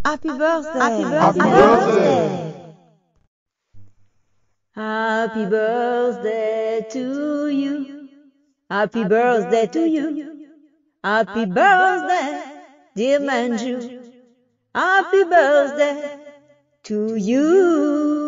Happy birthday. Happy birthday. Happy birthday to you. Happy birthday to you. Happy birthday, dear Manju. Happy birthday to you.